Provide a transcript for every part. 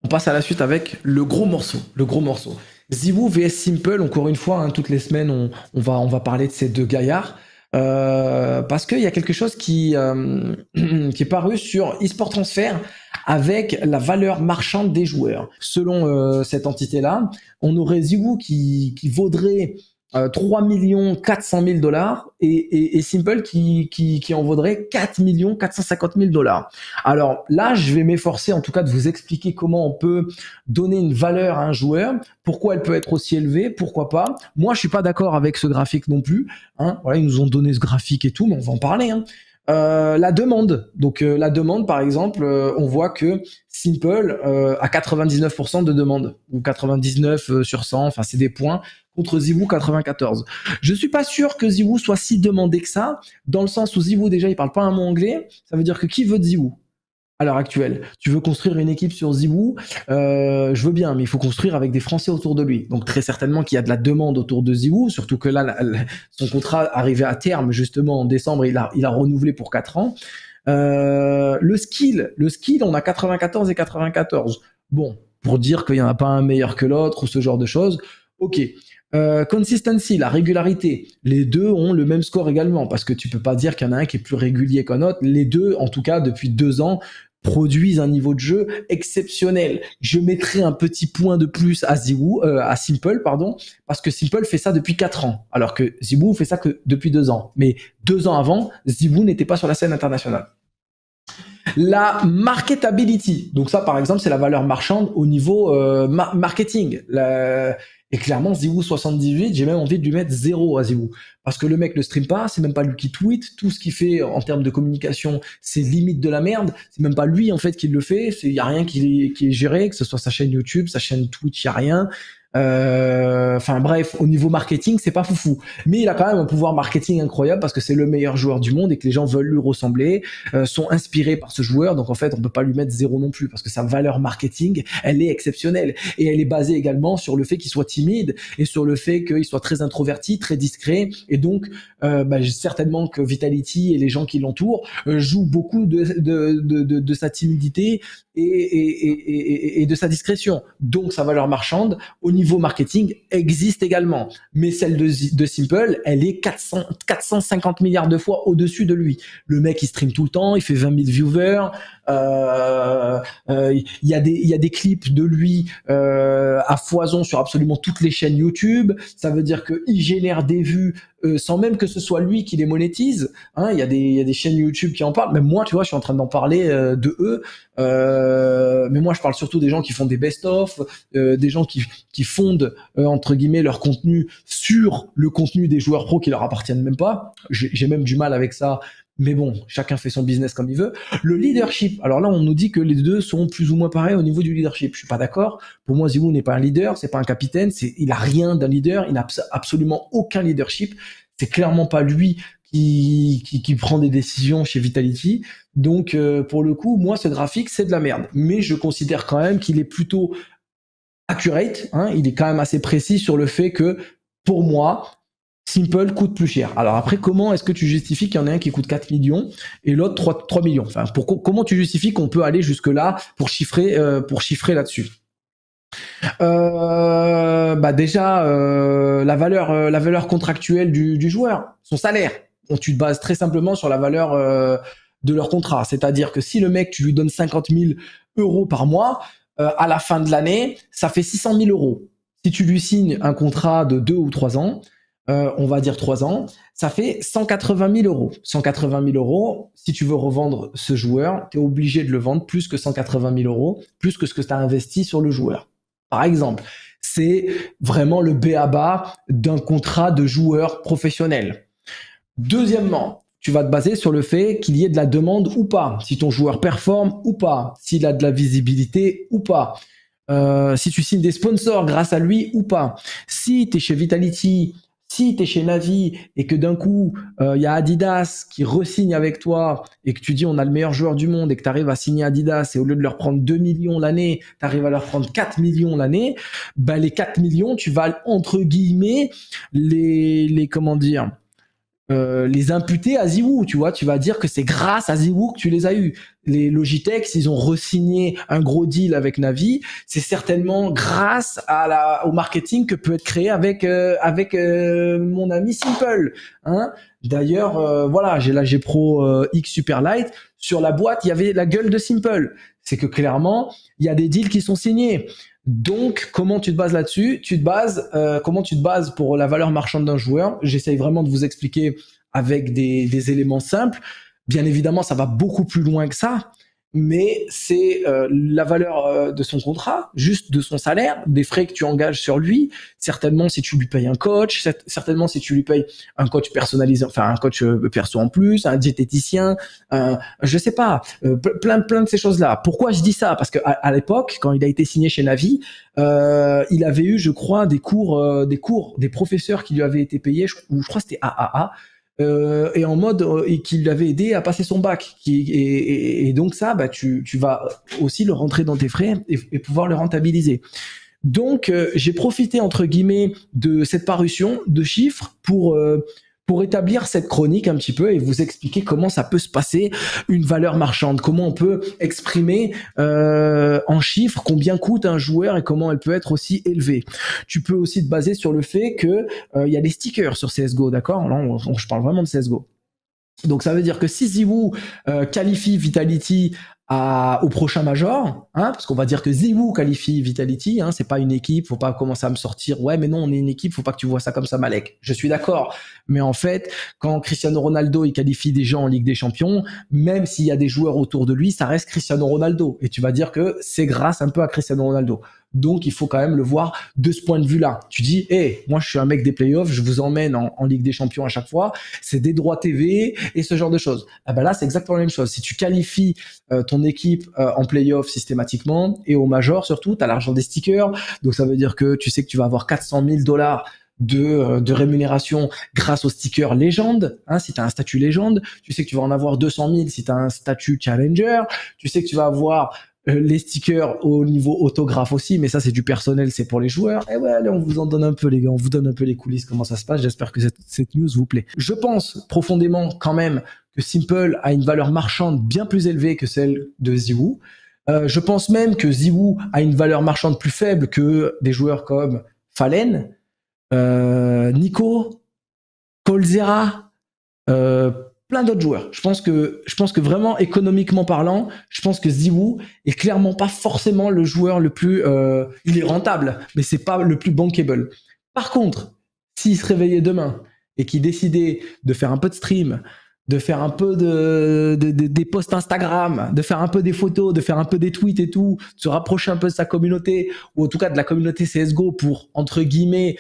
On passe à la suite avec le gros morceau. Le gros morceau. ZywOo vs Simple, encore une fois, hein, toutes les semaines, on va parler de ces deux gaillards. Parce qu'il y a quelque chose qui est paru sur eSport Transfer avec la valeur marchande des joueurs. Selon cette entité-là, on aurait ZywOo qui vaudrait 3 400 000 dollars et Simple qui en vaudrait 4 450 000 dollars. Alors là, je vais m'efforcer en tout cas de vous expliquer comment on peut donner une valeur à un joueur, pourquoi elle peut être aussi élevée, pourquoi pas. Moi, je suis pas d'accord avec ce graphique non plus. Hein. Voilà, ils nous ont donné ce graphique et tout, mais on va en parler. Hein. La demande. Donc la demande, par exemple, on voit que Simple a 99% de demande ou 99 sur 100. Enfin, c'est des points contre ZywOo 94. Je suis pas sûr que ZywOo soit si demandé que ça, dans le sens où ZywOo déjà il parle pas un mot anglais. Ça veut dire que qui veut de ZywOo à l'heure actuelle? Tu veux construire une équipe sur ZywOo, je veux bien, mais il faut construire avec des Français autour de lui. Donc très certainement qu'il y a de la demande autour de ZywOo, surtout que là, son contrat arrivait à terme justement en décembre, il a renouvelé pour 4 ans. Le skill, on a 94 et 94. Bon, pour dire qu'il n'y en a pas un meilleur que l'autre ou ce genre de choses, ok. Consistency, la régularité, les deux ont le même score également, parce que tu peux pas dire qu'il y en a un qui est plus régulier qu'un autre. Les deux, en tout cas depuis 2 ans, produisent un niveau de jeu exceptionnel. Je mettrai un petit point de plus à à Simple, pardon, parce que Simple fait ça depuis 4 ans, alors que ZywOo fait ça que depuis 2 ans. Mais 2 ans avant, ZywOo n'était pas sur la scène internationale. La marketability, donc ça par exemple c'est la valeur marchande au niveau marketing. Et clairement ZywOo 78, j'ai même envie de lui mettre 0 à ZywOo, parce que le mec ne stream pas, c'est même pas lui qui tweet, tout ce qu'il fait en termes de communication c'est limite de la merde, c'est même pas lui en fait qui le fait, il y a rien qui est géré, que ce soit sa chaîne YouTube, sa chaîne Twitch, il y a rien. Enfin bref, au niveau marketing, c'est pas foufou. Mais il a quand même un pouvoir marketing incroyable parce que c'est le meilleur joueur du monde et que les gens veulent lui ressembler, sont inspirés par ce joueur. Donc en fait, on peut pas lui mettre 0 non plus parce que sa valeur marketing, elle est exceptionnelle. Et elle est basée également sur le fait qu'il soit timide et sur le fait qu'il soit très introverti, très discret. Et donc, certainement que Vitality et les gens qui l'entourent jouent beaucoup de sa timidité et de sa discrétion. Donc sa valeur marchande au niveau marketing existe également, mais celle de Simple, elle est 450 milliards de fois au-dessus de lui. Le mec il stream tout le temps, il fait 20 000 viewers, il y a des clips de lui à foison sur absolument toutes les chaînes YouTube. Ça veut dire que il génère des vues sans même que ce soit lui qui les monétise. Hein, il y a des chaînes YouTube qui en parlent. Même moi, tu vois, je suis en train d'en parler de eux. Mais moi, je parle surtout des gens qui font des best-of, des gens qui fondent entre guillemets leur contenu sur le contenu des joueurs pros qui leur appartiennent même pas. J'ai même du mal avec ça. Mais bon, chacun fait son business comme il veut. Le leadership. Alors là, on nous dit que les deux sont plus ou moins pareils au niveau du leadership. Je suis pas d'accord. Pour moi, ZywOo n'est pas un leader, c'est pas un capitaine, il a rien d'un leader, il n'a absolument aucun leadership. C'est clairement pas lui qui prend des décisions chez Vitality. Donc, pour le coup, moi, ce graphique, c'est de la merde. Mais je considère quand même qu'il est plutôt accurate. Hein, il est quand même assez précis sur le fait que, pour moi, Simple coûte plus cher. Alors après, comment est-ce que tu justifies qu'il y en a un qui coûte 4 millions et l'autre 3 millions? Enfin, comment tu justifies qu'on peut aller jusque-là pour chiffrer là-dessus? Déjà, la valeur contractuelle du joueur, son salaire. Donc, tu te bases très simplement sur la valeur de leur contrat. C'est-à-dire que si le mec, tu lui donnes 50 000 euros par mois, à la fin de l'année, ça fait 600 000 euros. Si tu lui signes un contrat de 2 ou 3 ans, on va dire 3 ans, ça fait 180 000 euros. 180 000 euros, si tu veux revendre ce joueur, tu es obligé de le vendre plus que 180 000 euros, plus que ce que tu as investi sur le joueur. Par exemple, c'est vraiment le b.a.-ba d'un contrat de joueur professionnel. Deuxièmement, tu vas te baser sur le fait qu'il y ait de la demande ou pas, si ton joueur performe ou pas, s'il a de la visibilité ou pas, si tu signes des sponsors grâce à lui ou pas. Si tu es chez Vitality, si tu es chez Navi et que d'un coup, y a Adidas qui re-signe avec toi et que tu dis on a le meilleur joueur du monde et que tu arrives à signer Adidas et au lieu de leur prendre 2 millions l'année, tu arrives à leur prendre 4 millions l'année, les 4 millions, tu vas entre guillemets comment dire, les imputer à Ziwoo, tu vois. Tu vas dire que c'est grâce à Ziwoo que tu les as eus. Les Logitech, s'ils ont re-signé un gros deal avec Navi, c'est certainement grâce au marketing que peut être créé avec mon ami Simple. Hein. D'ailleurs, voilà, j'ai la G Pro X Superlight. Sur la boîte, il y avait la gueule de Simple. C'est que clairement, il y a des deals qui sont signés. Donc, comment tu te bases là-dessus? Comment tu te bases pour la valeur marchande d'un joueur? J'essaye vraiment de vous expliquer avec des éléments simples. Bien évidemment, ça va beaucoup plus loin que ça, mais c'est la valeur de son contrat, juste de son salaire, des frais que tu engages sur lui. Certainement, si tu lui payes un coach, certainement si tu lui payes un coach personnalisé, enfin un coach perso en plus, un diététicien, je sais pas, plein de ces choses-là. Pourquoi je dis ça? Parce que à l'époque, quand il a été signé chez Navi, il avait eu, je crois, des professeurs qui lui avaient été payés, ou je crois que c'était AAA. Et en mode et qui l'avait aidé à passer son bac et donc ça bah tu vas aussi le rentrer dans tes frais et pouvoir le rentabiliser. Donc j'ai profité entre guillemets de cette parution de chiffres pour établir cette chronique un petit peu et vous expliquer comment ça peut se passer une valeur marchande, comment on peut exprimer en chiffres combien coûte un joueur et comment elle peut être aussi élevée. Tu peux aussi te baser sur le fait que il y a des stickers sur CSGO, d'accord? Là, je parle vraiment de CSGO. Donc ça veut dire que si Ziwoo qualifie Vitality au prochain Major, hein, parce qu'on va dire que Ziwoo qualifie Vitality, hein, c'est pas une équipe, faut pas commencer à me sortir, ouais mais non on est une équipe, faut pas que tu vois ça comme ça Malek. Je suis d'accord, mais en fait quand Cristiano Ronaldo il qualifie des gens en Ligue des Champions, même s'il y a des joueurs autour de lui, ça reste Cristiano Ronaldo, et tu vas dire que c'est grâce un peu à Cristiano Ronaldo. Donc, il faut quand même le voir de ce point de vue-là. Tu dis, hey, moi, je suis un mec des playoffs, je vous emmène en Ligue des Champions à chaque fois. C'est des droits TV et ce genre de choses. Ah ben là, c'est exactement la même chose. Si tu qualifies ton équipe en playoffs systématiquement et au Major surtout, tu as l'argent des stickers. Donc, ça veut dire que tu sais que tu vas avoir 400 000 $ de rémunération grâce au sticker légende, hein, si tu as un statut légende. Tu sais que tu vas en avoir 200 000 si tu as un statut challenger. Tu sais que tu vas avoir les stickers au niveau autographe aussi, mais ça c'est du personnel, c'est pour les joueurs. Et ouais, allez, on vous en donne un peu les gars, on vous donne un peu les coulisses, comment ça se passe. J'espère que cette news vous plaît. Je pense profondément quand même que Simple a une valeur marchande bien plus élevée que celle de Ziwoo. Je pense même que Ziwoo a une valeur marchande plus faible que des joueurs comme Fallen, Nico, Colzera, plein d'autres joueurs. Je pense que vraiment économiquement parlant, je pense que Ziwoo est clairement pas forcément le joueur le plus, il est rentable, mais c'est pas le plus bankable. Par contre, s'il se réveillait demain et qu'il décidait de faire un peu de stream, de faire un peu des posts Instagram, de faire un peu des photos, de faire un peu des tweets et tout, de se rapprocher un peu de sa communauté, ou en tout cas de la communauté CSGO pour, entre guillemets,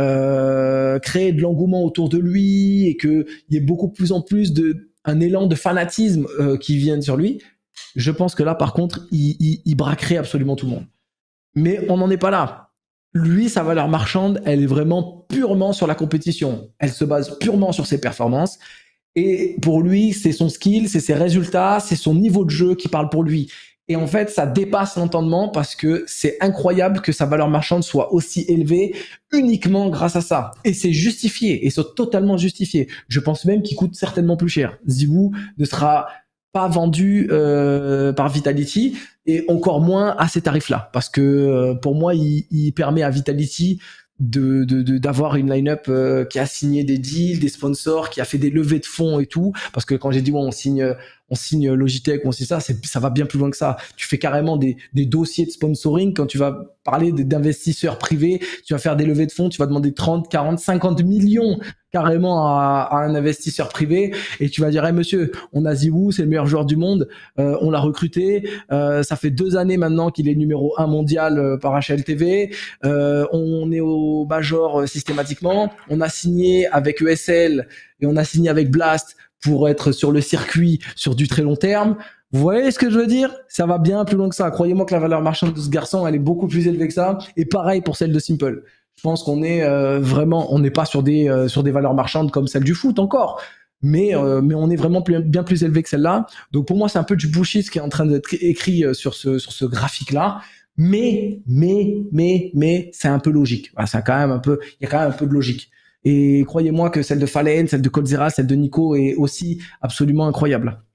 créer de l'engouement autour de lui et qu'il y ait beaucoup plus en plus un élan de fanatisme qui vienne sur lui, je pense que là, par contre, il braquerait absolument tout le monde. Mais on n'en est pas là. Lui, sa valeur marchande, elle est vraiment purement sur la compétition. Elle se base purement sur ses performances. Et pour lui, c'est son skill, c'est ses résultats, c'est son niveau de jeu qui parle pour lui. Et en fait, ça dépasse l'entendement parce que c'est incroyable que sa valeur marchande soit aussi élevée uniquement grâce à ça. Et c'est justifié, et c'est totalement justifié. Je pense même qu'il coûte certainement plus cher. Ziwoo ne sera pas vendu par Vitality et encore moins à ces tarifs-là. Parce que pour moi, il permet à Vitality d'avoir une line-up qui a signé des deals, des sponsors, qui a fait des levées de fonds et tout. Parce que quand j'ai dit ouais, on signe Logitech, on signe ça va bien plus loin que ça. Tu fais carrément des dossiers de sponsoring. Quand tu vas parler d'investisseurs privés, tu vas faire des levées de fonds, tu vas demander 30, 40, 50 millions carrément à un investisseur privé et tu vas dire hey, monsieur, on a Ziwoo, c'est le meilleur joueur du monde, on l'a recruté, ça fait 2 années maintenant qu'il est numéro 1 mondial par HLTV, on est au Major systématiquement, on a signé avec ESL et on a signé avec Blast pour être sur le circuit sur du très long terme. Vous voyez ce que je veux dire? Ça va bien plus loin que ça. Croyez-moi que la valeur marchande de ce garçon, elle est beaucoup plus élevée que ça. Et pareil pour celle de Simple. Je pense qu'on est vraiment, on n'est pas sur des valeurs marchandes comme celle du foot encore. Mais on est vraiment bien plus élevé que celle-là. Donc pour moi, c'est un peu du bullshit qui est en train d'être écrit sur ce graphique-là. Mais c'est un peu logique. Voilà, il y a quand même un peu de logique. Et croyez-moi que celle de Fallen, celle de Coldzera, celle de Nico est aussi absolument incroyable.